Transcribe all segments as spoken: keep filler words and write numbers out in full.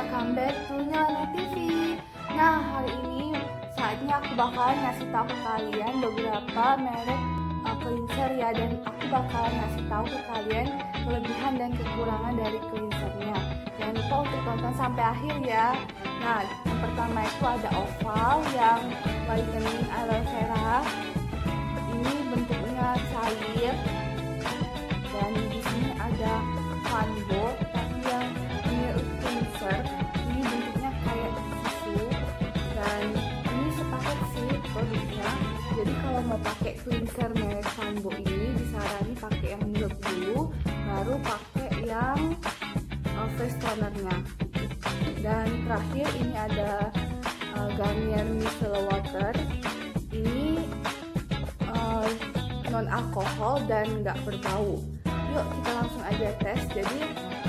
welcome back to Nyelana T V. Nah, hari ini saatnya aku bakalan ngasih tahu ke kalian beberapa merek uh, cleanser ya, dan aku bakalan ngasih tahu ke kalian kelebihan dan kekurangan dari cleansernya. Jangan lupa untuk tonton sampai akhir ya. Nah, yang pertama itu ada Oval yang whitening aloe vera. Ini bentuknya cair, dan di sini ada Fanbo tapi yang milk cleanser. Ini bentuknya kayak susu, dan ini sepaket sih produknya. Jadi kalau mau pakai cleanser merek Fanbo ini disarani pakai yang milk dulu, baru pakai yang uh, face tonernya. Dan terakhir ini ada uh, Garnier Micellar Water. Ini uh, non alkohol dan nggak berbau. Yuk kita langsung aja tes. Jadi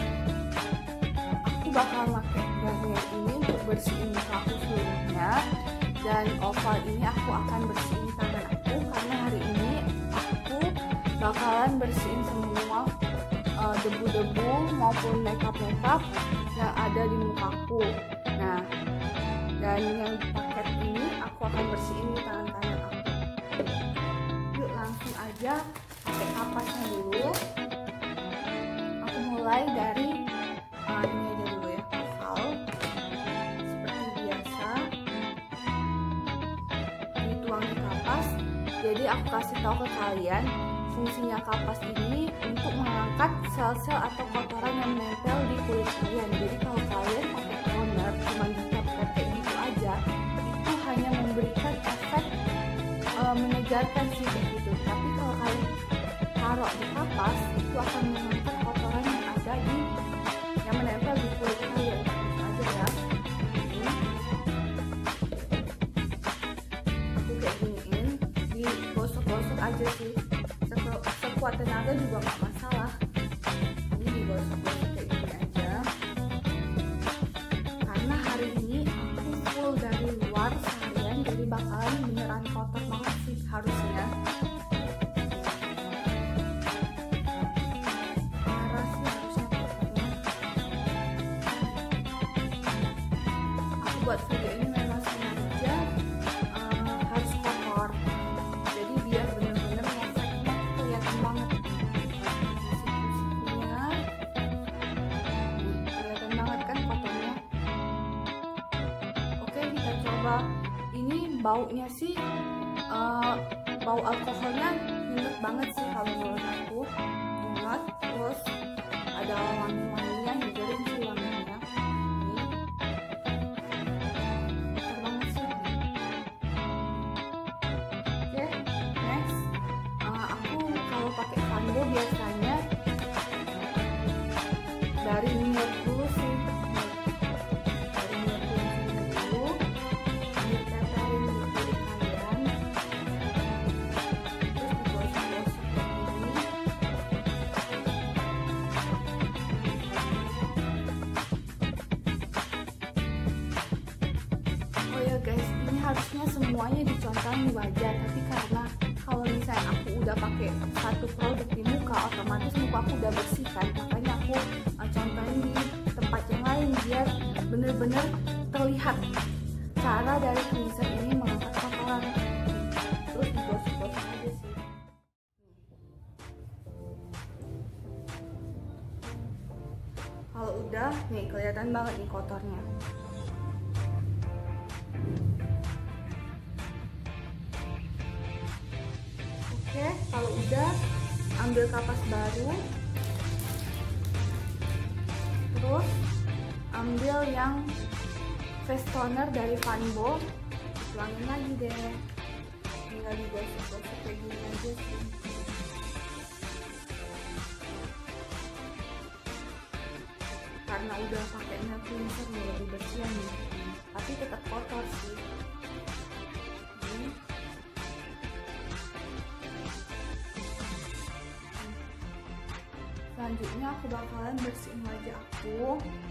aku bakal pakai Garnier ini untuk bersihin muka aku seluruhnya, dan Oval ini aku akan bersihin tangan aku karena hari ini aku bakalan bersihin semua uh, debu-debu maupun makeup-makeup yang ada di mukaku. Nah, dan yang paket ini aku akan bersihin di tangan-tangan aku. Yuk langsung aja pakai kapasnya dulu. Aku mulai dari uh, ini aja dulu ya, Oval. Seperti biasa dituang di kapas. Jadi aku kasih tahu ke kalian, fungsinya kapas ini untuk mengangkat sel-sel atau kotoran yang menempel di kulit kalian. Jadi kalau kalian pakai toner cuma dicap-cap kayak gitu aja, itu hanya memberikan efek uh, menyegarkan sih gitu. Tapi kalau kalian taruh di kapas, itu akan mengangkat kotoran yang ada di yang menempel di kulit kalian. Gitu aja ya. Ini aku kayak giniin, digosok-gosok aja sih. Sekuat tenaga juga nggak masalah. Ini digosok-gosok kayak gini aja. Karena hari ini aku full dari luar seharian, jadi bakalan beneran kotor banget sih harusnya. Parah sih harusnya kotornya. Aku buat video ini memang sengaja uh, harus kotor. Jadi biar bener-bener ngefeknya kelihatan banget. Siku-sikunya kelihatan banget kan kotornya. Oke, kita coba. Ini baunya sih uh, bau alkoholnya nyengat banget sih kalau menurut aku. Nyengat, terus ada wangi-wanginya, nyegerin sih wanginya. Ini kotor banget sih. Oke, next uh, aku kalau pakai Fanbo biasanya dari milk dulu sih. Dari milk dulu, diteterin di kulit kalian, terus digosok-gosok kayak gini. Oh ya guys, ini harusnya semuanya dicontohin di wajah, tapi karena kalau misalnya aku udah pakai satu produk di muka, otomatis muka aku udah bersih kan, makanya aku uh, contohin di tempat yang lain biar bener-bener terlihat cara dari cleanser ini mengangkat kotoran. Terus digosok-gosok aja sih. Kalau udah nih kelihatan banget nih kotornya. Oke, kalau udah ambil kapas baru, terus ambil yang face toner dari Fanbo, tuangin lagi deh. Tinggal digosok-gosok kayak gini aja sih. Karena udah pakai nail cleanser nih, lebih bersih nih, tapi tetap kotor sih. Ini. Selanjutnya aku bakalan bersihin wajah aku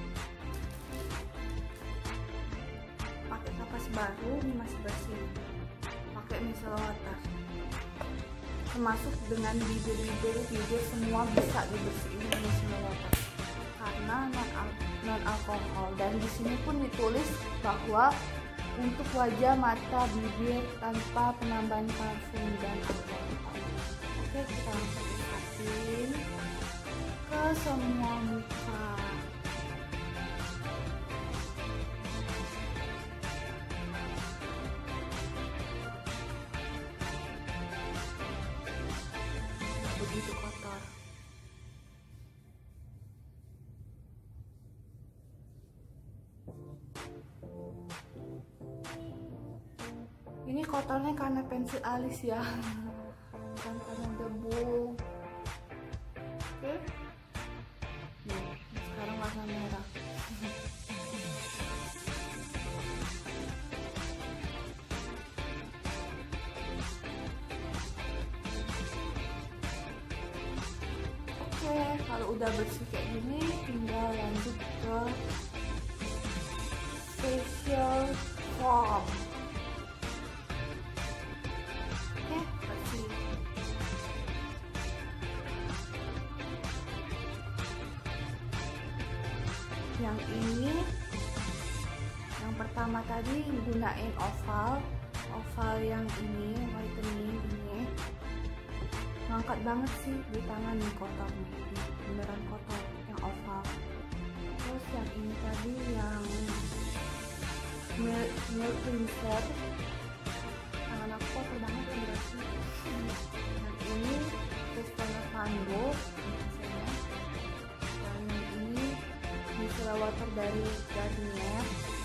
pakai kapas baru. Ini masih bersih, pakai micellar water, termasuk dengan bibir-bibir bibir semua bisa dibersihin dengan micellar water karena non non alkohol, dan di sini pun ditulis bahwa untuk wajah, mata, bibir tanpa penambahan parfum dan alkohol. Oke, kita langsung pakein ke semua muka. Begitu kotor. Ini kotornya karena pensil alis ya, bukan karena debu. Oke, nih sekarang warna merah. Oke, kalau udah bersih kayak gini, tinggal lanjut ke facial foam. Oke, bersih. Yang ini, yang pertama tadi gunain oval, oval yang ini whitening ini. Ngangkat banget sih di tangan nih kotornya, beneran kotor yang oval. Terus yang ini tadi yang milk, milk cleanser, tangan aku kotor banget ya berarti. Yang ini Cristana Tango biasanya, dan yang ini micellar water dari Garnier.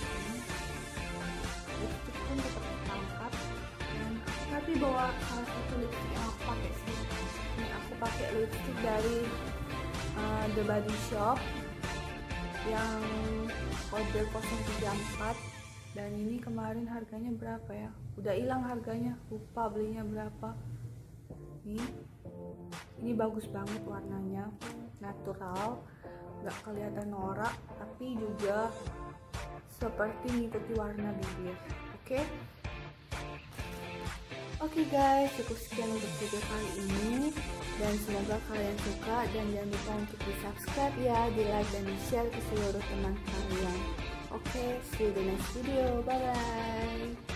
Lipstick pun tetap terangkat, dan aku tadi bawa salah satu lipstick yang aku pakai sih. Ini aku pakai lipstick dari uh, The Body Shop yang kode nol tiga empat, dan ini kemarin harganya berapa ya, udah hilang harganya, lupa belinya berapa. Nih, ini bagus banget warnanya, natural, nggak kelihatan norak, tapi juga seperti mengikuti warna bibir. Oke okay? Oke okay guys, cukup sekian untuk video kali ini, dan semoga kalian suka, dan jangan lupa untuk di subscribe ya, di like dan di share ke seluruh teman kalian. Oke, okay, see you the next video, bye bye.